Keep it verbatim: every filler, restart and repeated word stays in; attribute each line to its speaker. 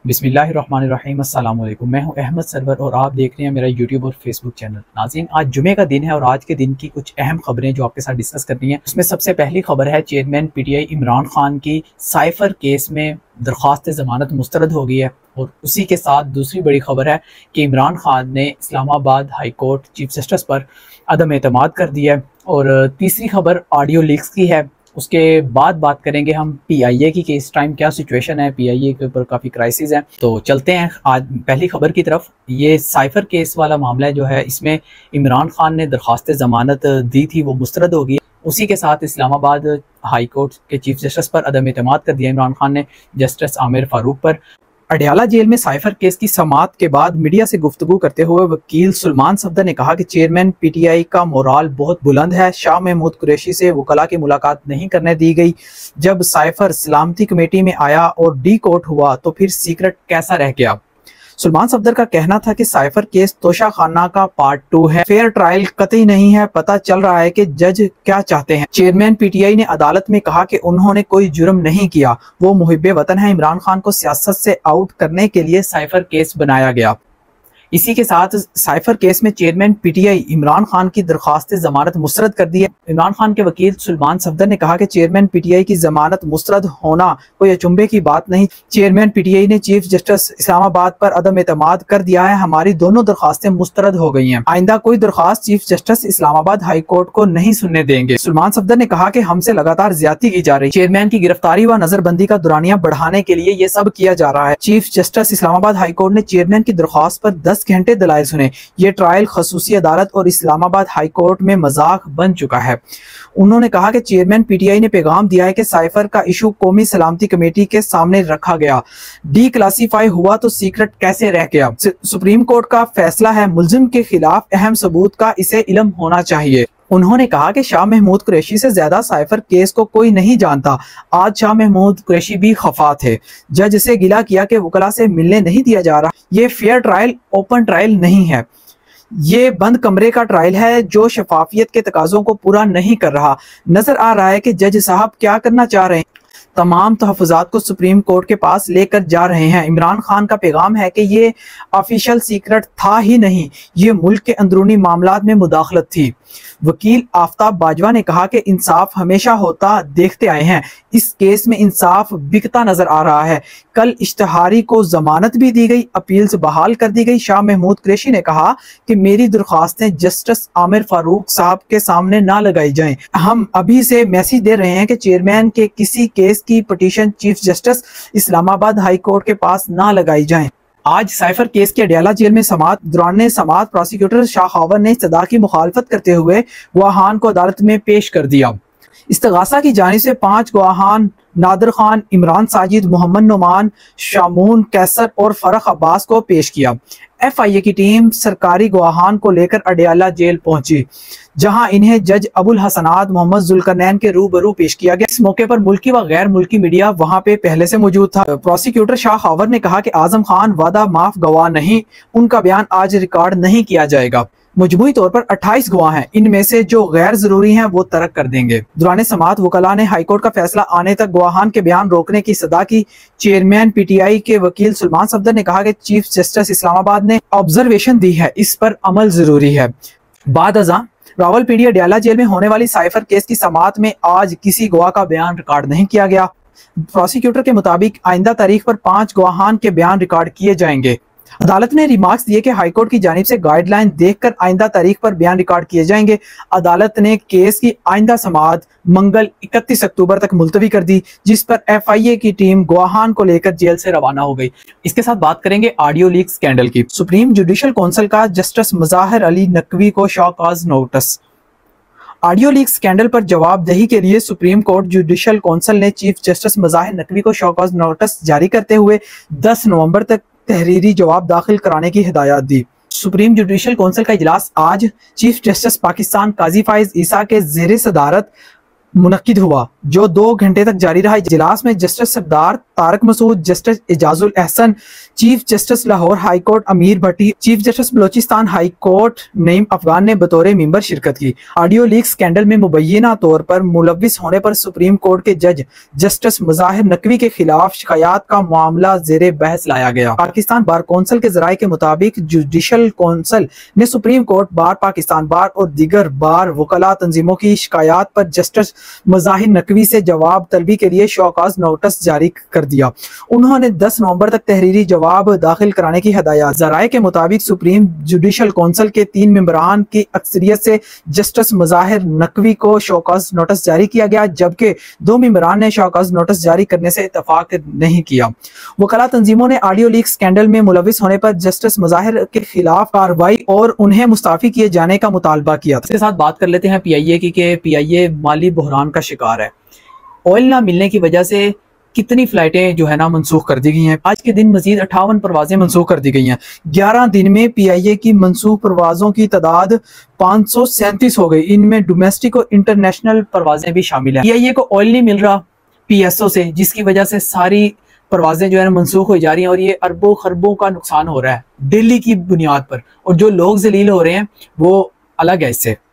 Speaker 1: बिस्मिल्लाहिर्रहमानिर्रहीम अस्सलाम वालेकुम। मैं हूं अहमद सरवर और आप देख रहे हैं मेरा यूट्यूब और फेसबुक चैनल। नाज़रीन, आज जुमे का दिन है और आज के दिन की कुछ अहम खबरें जो आपके साथ डिस्कस करनी है। उसमें सबसे पहली खबर है चेयरमैन पीटीआई इमरान खान की साइफर केस में दरख्वास्त ज़मानत मुस्तरद हो गई है। और उसी के साथ दूसरी बड़ी खबर है कि इमरान खान ने Islamabad high court chief justice पर अदम एतमाद कर दिया है। और तीसरी खबर ऑडियो लीक्स की है। उसके बाद बात करेंगे हम पीआईए की कि इस टाइम क्या सिचुएशन है, पीआईए के ऊपर काफ़ी क्राइसिस है। तो चलते हैं आज पहली खबर की तरफ। ये साइफर केस वाला मामला जो है, इसमें इमरान खान ने दरख्वास्त ज़मानत दी थी, वो मुस्तरद होगी। उसी के साथ इस्लामाबाद हाई कोर्ट के चीफ जस्टिस पर अदम एतमाद कर दिया इमरान खान ने, जस्टिस आमिर फारूक पर। अडयाला जेल में साइफर केस की समाअत के बाद मीडिया से गुफ्तगू करते हुए वकील सुलेमान सफदर ने कहा कि चेयरमैन पीटीआई का मोराल बहुत बुलंद है। शाह महमूद कुरैशी से वकला की मुलाकात नहीं करने दी गई। जब साइफर सलामती कमेटी में आया और डी कोर्ट हुआ तो फिर सीक्रेट कैसा रह गया। सुलेमान सफदर का कहना था कि साइफर केस तोशा खाना का पार्ट टू है, फेयर ट्रायल कतई नहीं है। पता चल रहा है कि जज क्या चाहते हैं। चेयरमैन पीटीआई ने अदालत में कहा कि उन्होंने कोई जुर्म नहीं किया, वो मुहिब्बे वतन है। इमरान खान को सियासत से आउट करने के लिए साइफर केस बनाया गया। इसी के साथ साइफर केस में चेयरमैन पीटीआई इमरान खान की दरख्वास्त जमानत मुस्तरद कर दी है। इमरान खान के वकील सुलेमान सफदर ने कहा कि चेयरमैन पीटीआई की जमानत मुस्तरद होना कोई अचंभे की बात नहीं। चेयरमैन पीटीआई ने चीफ जस्टिस इस्लामाबाद पर अदम एतमाद कर दिया है। हमारी दोनों दरख्वास्तें मुस्तरद हो गई हैं। आइंदा कोई दरख्वास्त chief justice Islamabad high court को नहीं सुनने देंगे। सुलेमान सफदर ने कहा कि हमसे लगातार ज्यादती की जा रही। चेयरमैन की गिरफ्तारी व नजरबंदी का दुरानिया बढ़ाने के लिए ये सब किया जा रहा है। Chief justice Islamabad high court ने चेयरमैन की दरख्वास्त पर दस घंटे दलाइल सुने। ये ट्रायल खसूसी अदालत और इस्लामाबाद हाई कोर्ट में मजाक बन चुका है। उन्होंने कहा कि चेयरमैन पीटीआई ने पैगाम दिया है कि साइफर का इशू कौमी सलामती कमेटी के सामने रखा गया। डी क्लासीफाई हुआ तो सीक्रेट कैसे रह गया। सुप्रीम कोर्ट का फैसला है, मुल्जिम के खिलाफ अहम सबूत का इसे इल्म होना चाहिए। उन्होंने कहा कि शाह महमूद कुरैशी से ज्यादा साइफर केस को कोई नहीं जानता। आज शाह महमूद कुरैशी भी खफा थे। जज से गिला किया कि वकला से मिलने नहीं दिया जा रहा। ये फेयर ट्रायल ओपन ट्रायल नहीं है, ये बंद कमरे का ट्रायल है जो शफाफियत के तकाजों को पूरा नहीं कर रहा। नजर आ रहा है कि जज साहब क्या करना चाह रहे हैं। तमाम तहफ़्फ़ुज़ात को सुप्रीम कोर्ट के पास लेकर जा रहे हैं। इमरान खान का पैगाम है कि ये ऑफिशियल सीक्रेट था ही नहीं, ये मुल्क के अंदरूनी मामलात में मुदाखलत थी। वकील आफ्ताब बाजवा ने कहा कि इंसाफ हमेशा होता देखते आए हैं, इस केस में इंसाफ बिकता नजर आ रहा है। कल इश्तहारी को जमानत भी दी गई, अपील्स बहाल कर दी गई। शाह महमूद कुरैशी ने कहा कि मेरी दरख्वास्तें जस्टिस आमिर फारूक साहब के सामने ना लगाई जाएं। हम अभी से मैसेज दे रहे हैं कि चेयरमैन के किसी केस की petition chief justice Islamabad high court के पास ना लगाई जाए। आज साइफर केस के अडयाला जेल में समाअत दौरान समाअत प्रोसिक्यूटर शाह खावर ने इस्तदा की मुखालफत करते हुए गवाहान को अदालत में पेश कर दिया। इस्तगासा की जानिब से पांच गवाहान नादर खान, इमरान साजिद, मोहम्मद नुमान, शामून कैसर और फरख अब्बास को पेश किया। एफ आई ए की टीम सरकारी गवाहान को लेकर अडयाला जेल पहुंची, जहां इन्हें जज अबुल हसनात मोहम्मद जुल्करनैन के रूबरू पेश किया गया। इस मौके पर मुल्की व गैर मुल्की मीडिया वहां पे पहले से मौजूद था। प्रोसिक्यूटर शाह खावर ने कहा कि आजम खान वादा माफ गवाह नहीं, उनका बयान आज रिकॉर्ड नहीं किया जाएगा। मजमूई तौर पर अट्ठाईस गवाह हैं, इनमें से जो गैर जरूरी हैं वो तरक कर देंगे। दौरान समाअत वकला ने हाईकोर्ट का फैसला आने तक गवाहान के बयान रोकने की सदा की। चेयरमैन पीटीआई के वकील सुलेमान सफदर ने कहा कि चीफ जस्टिस इस्लामाबाद ने ऑब्जर्वेशन दी है, इस पर अमल जरूरी है। बाद अज़ां रावलपिंडी अडयाला जेल में होने वाली साइफर केस की समाअत में आज किसी गवाह का बयान रिकॉर्ड नहीं किया गया। प्रोसिक्यूटर के मुताबिक आइंदा तारीख पर पांच गवाहान के बयान रिकॉर्ड किए जाएंगे। अदालत ने रिमार्क्स दिए कि हाईकोर्ट की जानिब से गाइडलाइन देखकर आइंदा तारीख पर बयान रिकॉर्ड किए जाएंगे। अदालत ने केस की आइंदा समाअत मंगल इकतीस अक्टूबर तक मुलतवी कर दी, जिस पर एफ आई ए की टीम गवाहान को लेकर जेल से रवाना हो गई। इसके साथ बात करेंगे ऑडियो लीक स्कैंडल की। सुप्रीम जुडिशल काउंसिल का जस्टिस मुज़ाहिर अली नकवी को show cause notice. Audio leak scandal पर जवाबदेही के लिए सुप्रीम कोर्ट जुडिशल काउंसिल ने चीफ जस्टिस मुज़ाहिर नकवी को शो कॉज नोटिस जारी करते हुए दस नवंबर तक तहरीरी जवाब दाखिल कराने की हिदायत दी। सुप्रीम जुडिशल काउंसिल का इजलास आज चीफ जस्टिस पाकिस्तान काजी फाइज ईसा के ज़ेरे सदारत मुनक्किद हुआ जो दो घंटे तक जारी रहा। इजलास में justice Sardar Tariq Masood, justice Ijazul Ahsan, chief justice Lahore high court Ameer Bhatti, chief justice Balochistan high court Naeem Afghan ने बतौर मेंबर शिरकत की। ऑडियो लीक स्कैंडल में मुबैना तौर पर मुलविस होने पर सुप्रीम कोर्ट के जज जस्टिस मुजाहिर नकवी के खिलाफ शिकायत का मामला जेरे बहस लाया गया। पाकिस्तान बार कौंसिल के जराये के मुताबिक जुडिशल कौंसिल ने supreme court, bar Pakistan bar और दीगर बार वकला तंजीमों की शिकायत पर जस्टिस मुजाहिर नकवी से जवाब तलबी के लिए शौकाज नोटिस जारी कर दिया। उन्होंने दस नवंबर तक तहरीरी जवाब दाखिल कराने की हदायत। जराये के मुताबिक सुप्रीम जुडिशल कौंसिल के तीन मेंबरान की अक्सरियत से जस्टिस मुजाहिर नकवी को शौकाज नोटिस जारी किया गया, जबकि दो मेंबरान ने शौकाज नोटिस जारी करने से इत्तफाक नहीं किया। वकला तंजीमों ने ऑडियो लीक स्कैंडल में मुलविस होने पर जस्टिस मुजाहिर के खिलाफ कार्रवाई और उन्हें मुस्ताफी किए जाने का मुतालबा किया। इसके साथ बात कर लेते हैं पी आई ए की कि पी आई ए माली बहरान का शिकार है। ऑयल ना मिलने की वजह से कितनी फ्लाइटें जो है ना मनसूख कर दी गई हैं। आज के दिन मजीद अट्ठावन परवाजें मनसूख कर दी गई हैं। ग्यारह दिन में पी आई ए की मनसूख परवाजों की तादाद पाँच सौ सैंतीस हो गई। इनमें डोमेस्टिक और इंटरनेशनल परवाजें भी शामिल हैं। पी आई ए को ऑयल नहीं मिल रहा पी एस ओ से, जिसकी वजह से सारी परवाजें जो है मनसूख हो जा रही हैं और ये अरबों खरबों का नुकसान हो रहा है डेली की बुनियाद पर, और जो लोग जलील हो रहे हैं वो अलग है इससे।